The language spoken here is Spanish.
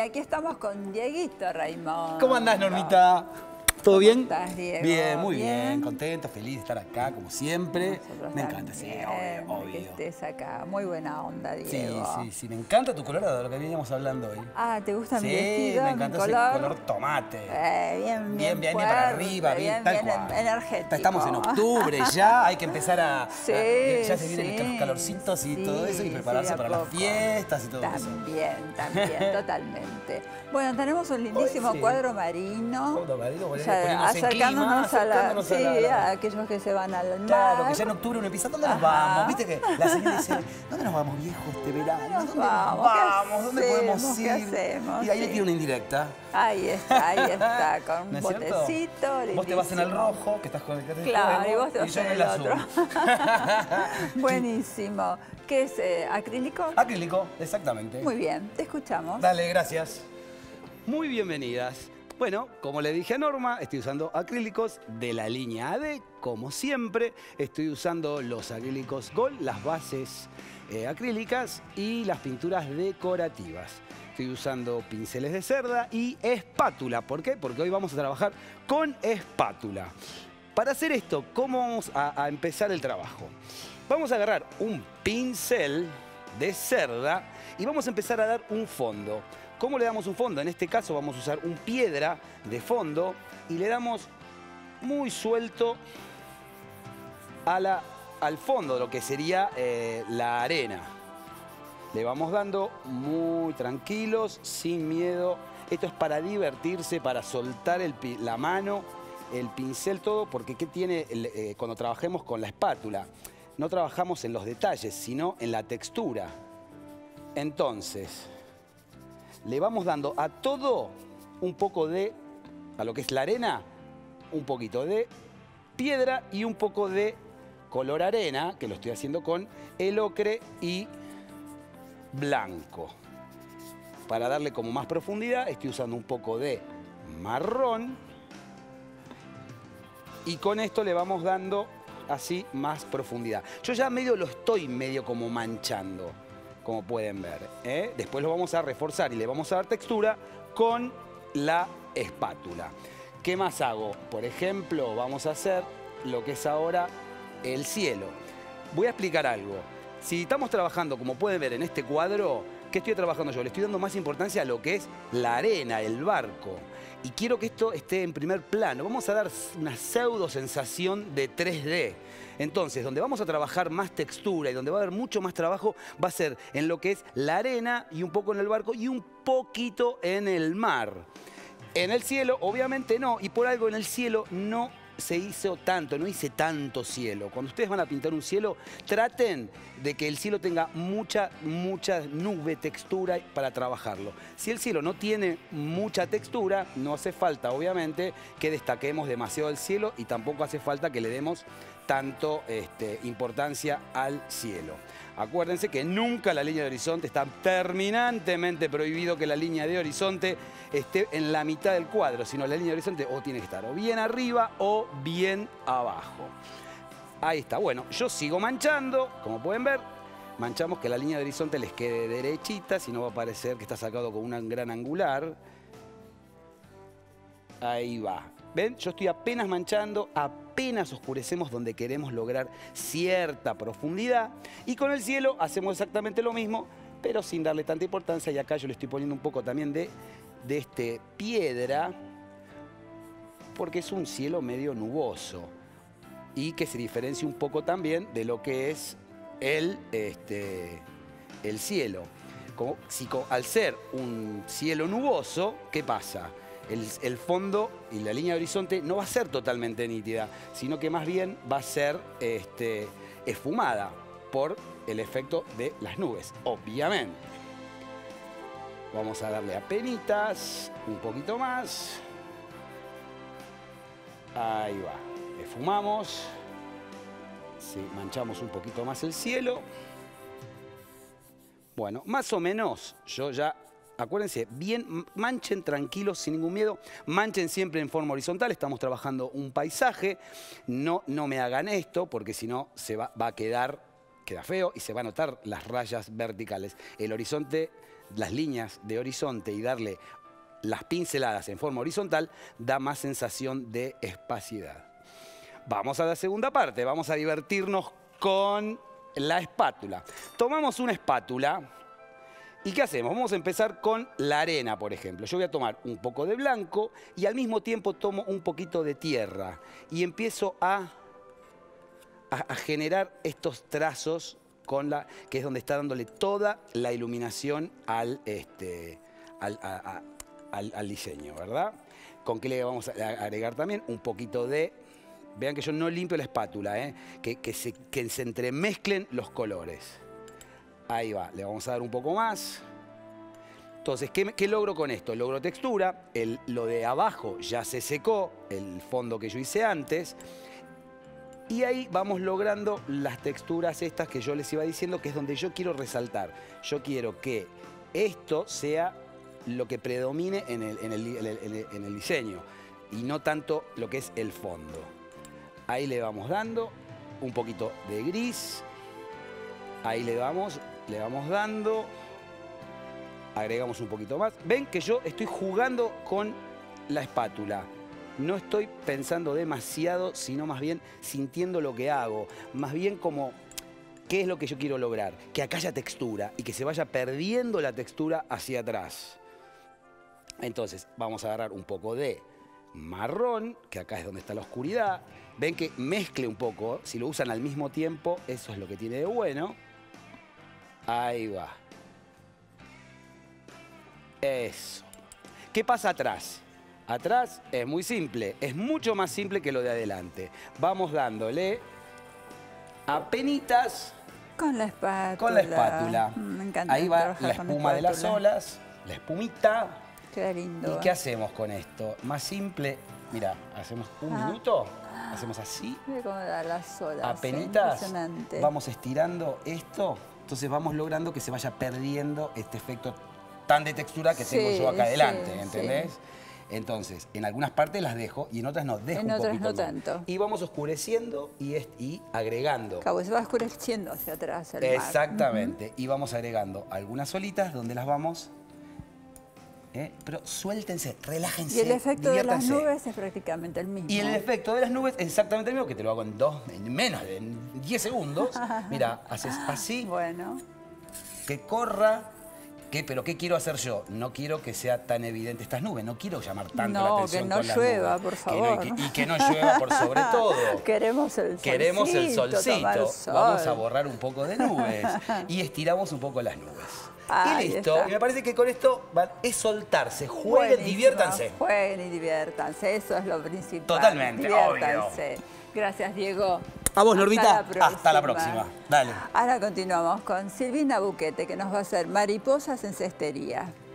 aquí estamos con Dieguito Raimond. ¿Cómo andás, Normita? ¿Todo bien? ¿Cómo estás, Diego? Bien, muy bien. Contento, feliz de estar acá, como siempre. Nosotros Me encanta, sí, también, obvio. que estés acá. Muy buena onda, Sí, Diego. sí. Me encanta tu colorado, de lo que veníamos hablando hoy. Ah, ¿te gusta mi Sí, vestido, me mi encanta ese color? color tomate. Bien Bien fuerte, para arriba, bien, tal cual. energético. Estamos en octubre ya, hay que empezar a... Sí, ya se vienen los calorcitos y todo eso y prepararse para las fiestas y todo eso. También, totalmente. Bueno, tenemos un lindísimo Hoy sí. cuadro marino. Cuadro marino, O sea, poniéndose en clima, acercándonos a la- aquellos que se van al mar. Claro, que ya en octubre uno empieza, ¿dónde nos vamos? Viste que la señora dice, ¿dónde nos vamos, viejo, este verano? ¿Dónde nos vamos? ¿Dónde podemos ir? ¿Qué hacemos? Y ahí le tiro una indirecta. Ahí está, con ¿No un es cierto? botecito. Vos te vas en el lindísimo. rojo, que estás con el que te Claro, juego, y vos te vas yo en el azul. otro. Buenísimo. ¿Qué es acrílico? Acrílico, exactamente. Muy bien, te escuchamos. Dale, gracias. Muy bienvenidas. Bueno, como le dije a Norma, estoy usando acrílicos de la línea AD, como siempre. Estoy usando los acrílicos Gold, las bases acrílicas y las pinturas decorativas. Estoy usando pinceles de cerda y espátula. ¿Por qué? Porque hoy vamos a trabajar con espátula. Para hacer esto, ¿cómo vamos a empezar el trabajo? Vamos a agarrar un pincel de cerda y vamos a empezar a dar un fondo. ¿Cómo le damos un fondo? En este caso vamos a usar un piedra de fondo y le damos muy suelto al fondo de lo que sería la arena. Le vamos dando muy tranquilos, sin miedo. Esto es para divertirse, para soltar la mano, el pincel, todo, porque ¿qué tiene cuando trabajemos con la espátula? No trabajamos en los detalles, sino en la textura. Entonces, le vamos dando a todo un poco a lo que es la arena, un poquito de piedra y un poco de color arena, que lo estoy haciendo con el ocre y blanco. Para darle como más profundidad, estoy usando un poco de marrón. Y con esto le vamos dando así más profundidad. Yo ya lo estoy medio como manchando, como pueden ver, ¿eh? Después lo vamos a reforzar y le vamos a dar textura con la espátula. ¿Qué más hago? Por ejemplo, vamos a hacer lo que es ahora el cielo. Voy a explicar algo. Si estamos trabajando, como pueden ver en este cuadro, ¿qué estoy trabajando yo? Le estoy dando más importancia a lo que es la arena, el barco. Y quiero que esto esté en primer plano. Vamos a dar una pseudo sensación de 3D. Entonces, donde vamos a trabajar más textura y donde va a haber mucho más trabajo va a ser en lo que es la arena y un poco en el barco y un poquito en el mar. En el cielo, obviamente no. Y por algo en el cielo no se hizo tanto, no hice tanto cielo. Cuando ustedes van a pintar un cielo, traten de que el cielo tenga mucha nube, textura para trabajarlo. Si el cielo no tiene mucha textura, no hace falta, obviamente, que destaquemos demasiado el cielo y tampoco hace falta que le demos tanto importancia al cielo. Acuérdense que nunca la línea de horizonte, está terminantemente prohibido que la línea de horizonte esté en la mitad del cuadro, sino la línea de horizonte o tiene que estar o bien arriba o bien abajo. Ahí está. Bueno, yo sigo manchando, como pueden ver. Manchamos que la línea de horizonte les quede derechita, si no va a parecer que está sacado con un gran angular. Ahí va. ¿Ven? Yo estoy apenas manchando, apenas oscurecemos donde queremos lograr cierta profundidad. Y con el cielo hacemos exactamente lo mismo, pero sin darle tanta importancia. Y acá yo le estoy poniendo un poco también de piedra, porque es un cielo medio nuboso. Y que se diferencia un poco también de lo que es el cielo. Al ser un cielo nuboso, ¿qué pasa? El fondo y la línea de horizonte no va a ser totalmente nítida, sino que más bien va a ser esfumada por el efecto de las nubes, obviamente. Vamos a darle apenitas, un poquito más. Ahí va. Esfumamos. Sí, manchamos un poquito más el cielo. Bueno, más o menos, yo ya... Acuérdense, bien, manchen tranquilos, sin ningún miedo. Manchen siempre en forma horizontal. Estamos trabajando un paisaje. No me hagan esto, porque si no se va a quedar queda feo y se va a notar las rayas verticales. El horizonte, las líneas de horizonte y darle las pinceladas en forma horizontal da más sensación de espacidad. Vamos a la segunda parte, vamos a divertirnos con la espátula. Tomamos una espátula y ¿qué hacemos? Vamos a empezar con la arena, por ejemplo. Yo voy a tomar un poco de blanco y al mismo tiempo tomo un poquito de tierra y empiezo a generar estos trazos que es donde está dándole toda la iluminación al diseño, ¿verdad? ¿Con qué le vamos a agregar también? Un poquito de... Vean que yo no limpio la espátula, que se entremezclen los colores. Ahí va, le vamos a dar un poco más. Entonces, ¿qué logro con esto? Logro textura, lo de abajo ya se secó, el fondo que yo hice antes. Y ahí vamos logrando las texturas estas que yo les iba diciendo, que es donde yo quiero resaltar. Yo quiero que esto sea lo que predomine en el diseño y no tanto lo que es el fondo. Ahí le vamos dando un poquito de gris. Ahí le vamos dando. Agregamos un poquito más. Ven que yo estoy jugando con la espátula. No estoy pensando demasiado, sino más bien sintiendo lo que hago. Más bien como, ¿qué es lo que yo quiero lograr? Que acá haya textura y que se vaya perdiendo la textura hacia atrás. Entonces, vamos a agarrar un poco de marrón, que acá es donde está la oscuridad. Ven que mezcle un poco. Si lo usan al mismo tiempo, eso es lo que tiene de bueno. Ahí va. Eso. ¿Qué pasa atrás? Atrás es muy simple, es mucho más simple que lo de adelante. Vamos dándole apenitas con la espátula. Con la espátula. Me encanta. Ahí va la espuma de las olas, la espumita. Qué lindo. ¿Y qué hacemos con esto? Más simple, mira, hacemos un minuto, hacemos así. Mira cómo da las olas. Apenitas, impresionante. vamos estirando esto, entonces vamos logrando que se vaya perdiendo este efecto tan de textura que tengo yo acá adelante, ¿entendés? Sí. Entonces, en algunas partes las dejo y en otras no, dejo un poquito no más. tanto. Y vamos oscureciendo y agregando. Cabo, se va oscureciendo hacia atrás el mar. Exactamente. Y vamos agregando algunas olitas donde las vamos... Pero suéltense, relájense, y el efecto diviértanse. De las nubes es prácticamente el mismo. Y el efecto de las nubes es exactamente el mismo, que te lo hago en menos de 10 segundos. Mira, haces así. Bueno. Que corra. ¿Pero qué quiero hacer yo? No quiero que sea tan evidente estas nubes, no quiero llamar tanto la atención con las nubes. Que no llueva, por favor. Y que no llueva por sobre todo. Queremos el solcito. Queremos el solcito. Sol. Vamos a borrar un poco de nubes y estiramos un poco las nubes. Y listo. Y me parece que con esto es soltarse. Jueguen, diviértanse. Jueguen y diviértanse, eso es lo principal. Totalmente, diviértanse. obvio. Gracias, Diego. A vos, Normita. Hasta la próxima. Dale. Ahora continuamos con Silvina Buquete, que nos va a hacer mariposas en cestería.